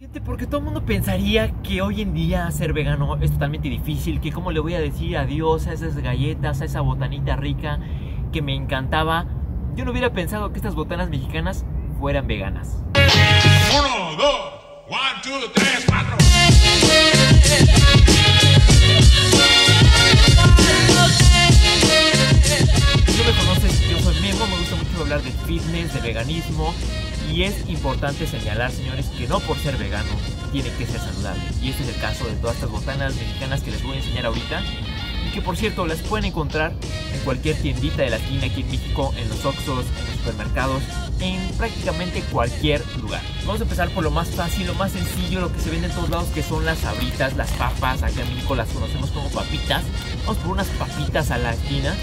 Gente, porque todo el mundo pensaría que hoy en día ser vegano es totalmente difícil, que cómo le voy a decir adiós a esas galletas, a esa botanita rica que me encantaba. Yo no hubiera pensado que estas botanas mexicanas fueran veganas. 1, 2, 1, 2, 3, 4. Si no me conoces, yo soy Memo, me gusta mucho hablar de fitness, de veganismo. Y es importante señalar, señores, que no por ser vegano tiene que ser saludable. Y este es el caso de todas estas botanas mexicanas que les voy a enseñar ahorita. Y que, por cierto, las pueden encontrar en cualquier tiendita de la esquina aquí en México, en los Oxxos, en los supermercados, en prácticamente cualquier lugar. Vamos a empezar por lo más fácil, lo más sencillo, lo que se vende en todos lados, que son las sabritas, las papas. Acá en México las conocemos como papitas. Vamos por unas papitas a la esquina.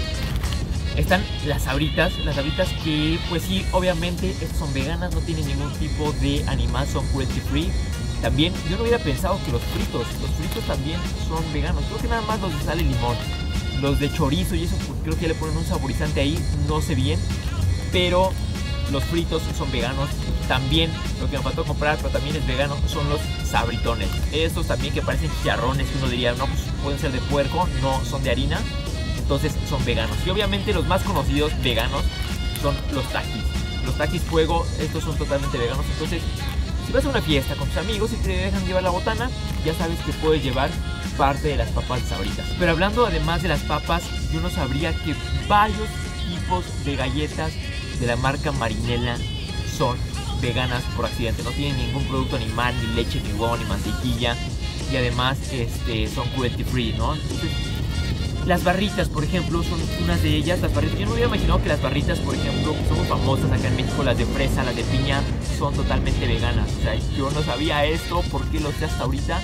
Están las sabritas que pues sí, obviamente estas son veganas, no tienen ningún tipo de animal, son cruelty free. También yo no hubiera pensado que los fritos también son veganos, creo que nada más los de sal y limón. Los de chorizo y eso pues, creo que ya le ponen un saborizante ahí, no sé bien, pero los fritos son veganos. También lo que me faltó comprar, pero también es vegano, son los sabritones. Estos también que parecen chicharrones, que uno diría, no, pues pueden ser de puerco, no, son de harina. Entonces son veganos. Y obviamente los más conocidos veganos son los Takis. Los Takis fuego, estos son totalmente veganos. Entonces, si vas a una fiesta con tus amigos y te dejan llevar la botana, ya sabes que puedes llevar parte de las papas sabritas. Pero hablando además de las papas, yo no sabría que varios tipos de galletas de la marca Marinela son veganas por accidente. No tienen ningún producto animal, ni leche, ni huevo, ni mantequilla. Y además son cruelty free, ¿no? Entonces, las barritas, por ejemplo, son unas de ellas. Las barritas, yo no hubiera imaginado que las barritas, por ejemplo, que son muy famosas acá en México, las de fresa, las de piña, son totalmente veganas. O sea, yo no sabía esto, porque lo sé hasta ahorita.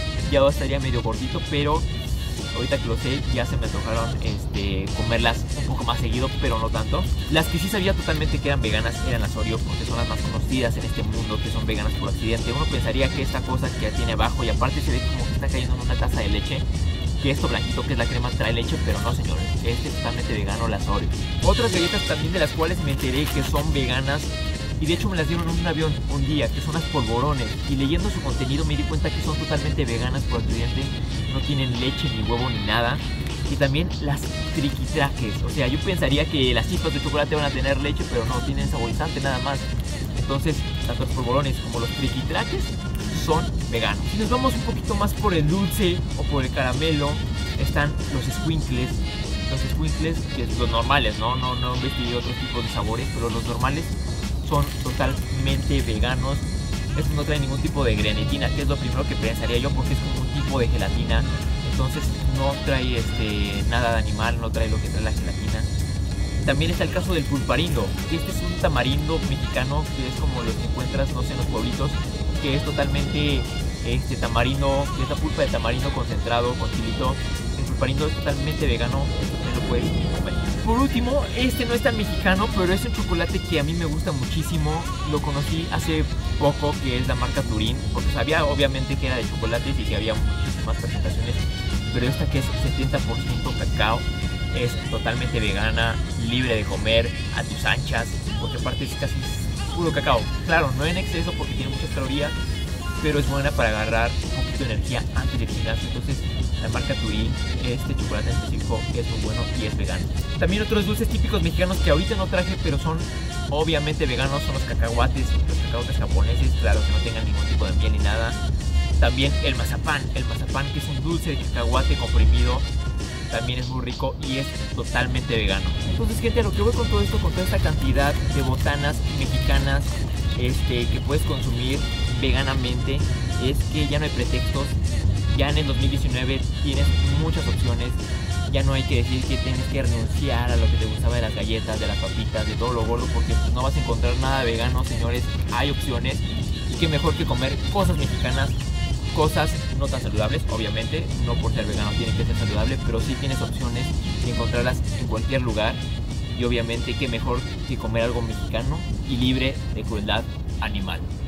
Ya estaría medio gordito, pero ahorita que lo sé, ya se me antojaron comerlas un poco más seguido, pero no tanto. Las que sí sabía totalmente que eran veganas eran las Oreo, porque son las más conocidas en este mundo, que son veganas por accidente. Uno pensaría que esta cosa que ya tiene abajo, y aparte se ve como que está cayendo en una taza de leche, que esto blanquito que es la crema trae leche, pero no, señores, este es totalmente vegano, las Oreo. Otras galletas también de las cuales me enteré que son veganas, y de hecho me las dieron en un avión un día, que son las polvorones, y leyendo su contenido me di cuenta que son totalmente veganas por accidente, no tienen leche ni huevo ni nada. Y también las triquitraques, o sea, yo pensaría que las chispas de chocolate van a tener leche, pero no, tienen saborizante nada más. Entonces, tanto los polvorones como los triquitraques son veganos. Si nos vamos un poquito más por el dulce o por el caramelo, están los squinkles. Los squinkles, que es los normales, no investigué otros tipos de sabores, pero los normales son totalmente veganos. Estos no traen ningún tipo de grenetina, que es lo primero que pensaría yo, porque es como un tipo de gelatina. Entonces no trae nada de animal, no trae lo que trae la gelatina. También está el caso del pulparindo. Este es un tamarindo mexicano, que es como los que encuentras, no sé, en los pueblitos, que es totalmente tamarindo, que es la pulpa de tamarindo concentrado con chilito. El pulparindo es totalmente vegano, esto también lo puedes comer. Por último, no es tan mexicano, pero es un chocolate que a mí me gusta muchísimo. Lo conocí hace poco, que es la marca Turín, porque sabía obviamente que era de chocolates y que había muchísimas presentaciones, pero esta, que es 70% cacao, es totalmente vegana, libre de comer a tus anchas, porque aparte es casi puro cacao. Claro, no en exceso porque tiene muchas calorías, pero es buena para agarrar un poquito de energía antes del gimnasio. Entonces la marca Turín, este chocolate en específico, es muy bueno y es vegano. También otros dulces típicos mexicanos que ahorita no traje, pero son obviamente veganos, son los cacahuates japoneses, claro que no tengan ningún tipo de miel ni nada. También el mazapán, que es un dulce de cacahuate comprimido, también es muy rico y es totalmente vegano. Entonces, gente, a lo que voy con todo esto, con toda esta cantidad de botanas mexicanas que puedes consumir veganamente, es que ya no hay pretextos. Ya en el 2019 tienes muchas opciones. Ya no hay que decir que tienes que renunciar a lo que te gustaba de las galletas, de las papitas, de todo lo gordo, porque pues no vas a encontrar nada vegano, señores. Hay opciones, y qué mejor que comer cosas mexicanas, cosas no tan saludables, obviamente. No por ser vegano tiene que ser saludable, pero sí tienes opciones de encontrarlas en cualquier lugar. Y obviamente qué mejor que comer algo mexicano y libre de crueldad animal.